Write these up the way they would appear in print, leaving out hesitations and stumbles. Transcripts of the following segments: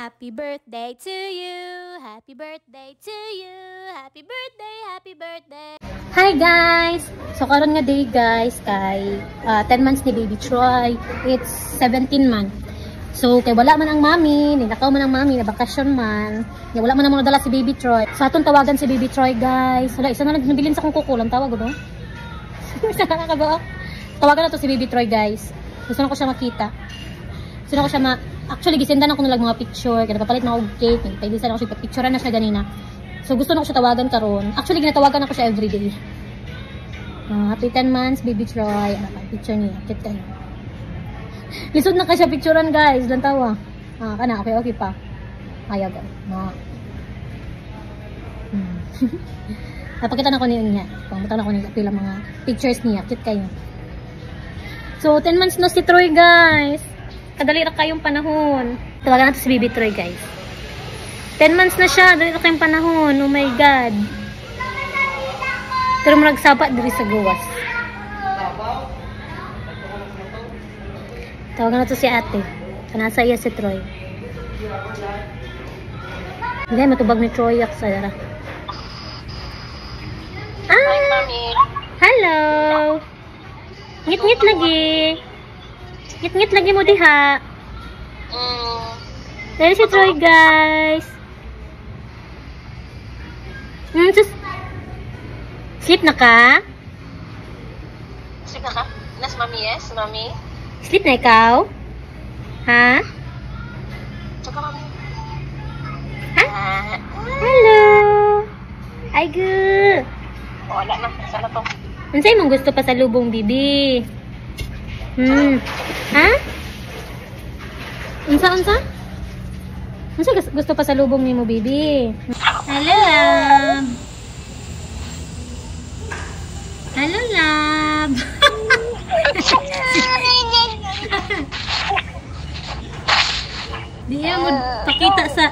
Happy birthday to you. Happy birthday to you. Happy birthday, happy birthday. Hi guys! So karon nga day guys kay 10 months ni baby Troy. It's 17 months. So kay wala man ang mami, nilakaw man ang mami, na bakasyon man. Wala man ang mga dala si baby Troy. Sa atong tawagan si baby Troy guys. Wala, isa na nabilin sa kong kukulang tawag no? Isa na nakagawa. Tawagan na to si baby Troy guys. Gusto na ko siya makita. Gusto na ko siya actually gisendan ako na lang mga picture, kaya nagpapalit na ako cake, nagpailisan ako siya, picturean na siya ganina. So gusto na ko siya tawagan karon. Actually ginatawagan ako siya everyday. Happy 10 months baby Troy. Picture niya, kit kayo. Lisod na ka siya picturean guys, lang tawa. Kana okay pa. Ayag. Napakita na ko niya. Pangbutan na ko niya pila mga pictures niya, kit kayo. So 10 months na si Troy guys. Kadali na kayong panahon. Tawagan natin si baby Troy guys. 10 months na siya. Dali na kayong panahon. Oh my God. Pero maragsapat diri sa gawas. Tawagan natin si ate. Kanasa iya si Troy. Hindi, matubag ni Troy sa dara. Hi, Mami. Hello. Ngit-ngit lagi. Ngit-ngit lagi mo diha. Dari si Troy guys. Sleep na ka? Sleep na ka? Nas Mami, yes? Mami? Sleep na ikaw? Ha? Tsaka Mami. Ha? Hello. Ay good. Wala na. Sana to. Unsay mong gusto pa sa lubong bibi? Ha? Unsa? Unsa gusto pa sa lubong nimo, baby? Hello, love. Hello, love. Diya mo pakita sa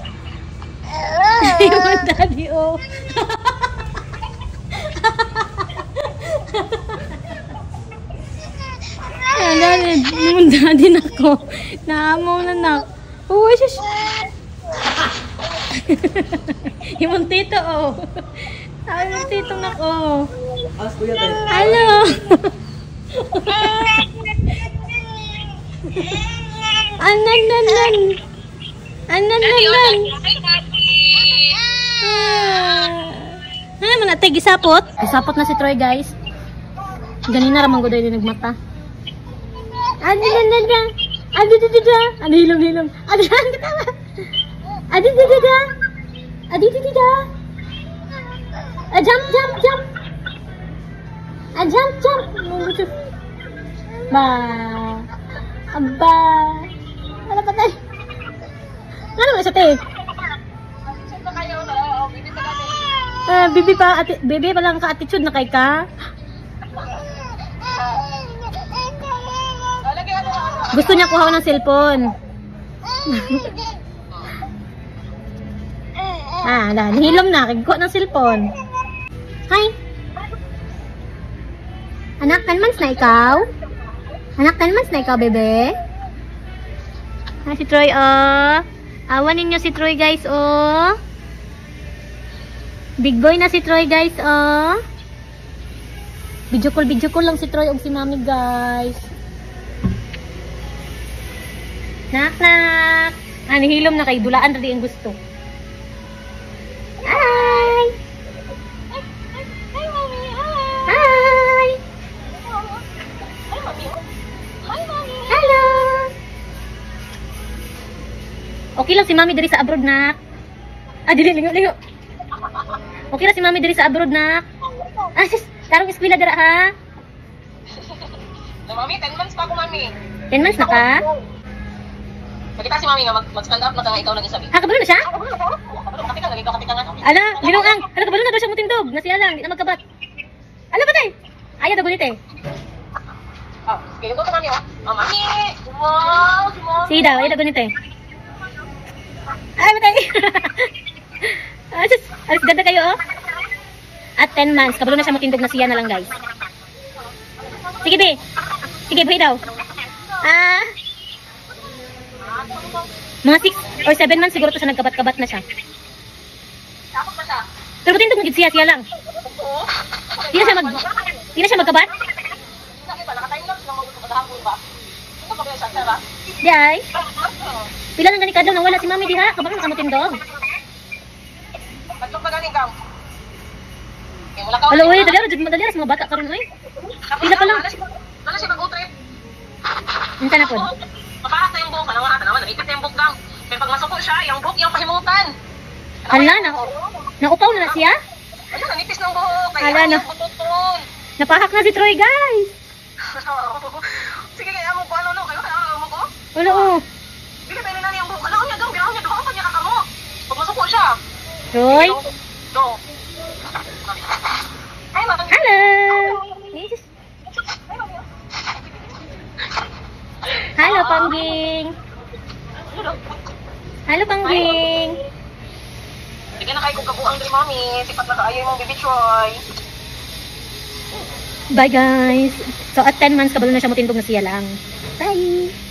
Diya mo daddy, oh. Numunda din ako. Naamaw na nak. Uy, shush. Yung tito, oh. Ay, yung tito nak, oh. Hello. Anan. Ano man natin, gisapot? Gisapot na si Troy, guys. Ganina ramang godoy din nagmata. Ano hilom. Jump. Ba. Aba. Ano pa tayo? Ano ba sa tayo? Bibi pa lang ka-attitude na kay ka. Gusto niya kuha ng cellphone. Nahilom na. Kuha ng cellphone. Hi. Anak, 10 months na ikaw? Anak, 10 months na ikaw, bebe? Si Troy, oh. Awan ninyo si Troy, guys, oh. Big boy na si Troy, guys, oh. Video call lang si Troy og si mami, guys. Nak. Nihilom na kay dulaan rin ang gusto. Hi! Hi, Mami. Hi! Hi, Mami. Hi, Mami. Hello! Okay lang si mami diri sa abroad, nak. Dili, lingo. Okay lang si mami diri sa abroad, nak. Sis, tarong eskwela dira, ha? Mami, 10 months pa ako, Mami. 10 months na ka? Nakita si Mami nga mag-stand up na ka nga ikaw lang isabi. Kabalo na siya? Katikangan. Ala, ginungang. Kabalo na daw siya mutindog. Nasiya lang, di na magkabat. Ala ba tay? Ayaw daw gunit eh. Sige, ko to Mami, oh. Mami! Wow! Sige daw, ayaw daw gunit eh. Ay, matay. Alis ganda kayo, oh. At 10 months. Kabalo na siya mutindog, nasiya na lang, guys. Sige, be. Sige, buhay daw. Mga 6 or 7 months siguro to siya nagkabat-kabat na siya. Tapos ba siya? Pero tindog magid siya lang. Oo. Di na siya magkabat? Bakit ba? Naka-timelapse lang magkakahapon ba? Ito ba ba siya, Sarah? Di ay. Pila nang gani kadlaw nang wala si mami diha, kabang nakamutindog. Ba't ba galing kang? Okay, wala ka. Hello, oy, dali ra mga bata karon oy. Pila pa lang. Wala siya mag-utrip. Unsa na pod? Maparas na yung buhok. Ano nga, tanawan, nag-ikot na yung buhok kang. Kaya pag masuko siya, yung buhok, yung pahimutan. Hala na. Naupaw na siya? Ano, nanipis ng buhok. Kaya Hala na. yung bututun. Napahak na si Troy, guys. Sige, kaya mo po, ano, kayo, kaya mo ko? Wala oh. Bili, pwede na niyang buhok. Ano, niya daw, doon pa niya kakamo. Pag masuko siya. Troy. Do. Ay, mami. Hello. Yes. Ay, mami. Hello, Pangging. Hello, Pangging. Sige na kayo kung kabuang din, mami. Sipat na kaayo yung baby Troy. Bye, guys. So, at 10 months, kabalo na siya mutindog na siya lang. Bye.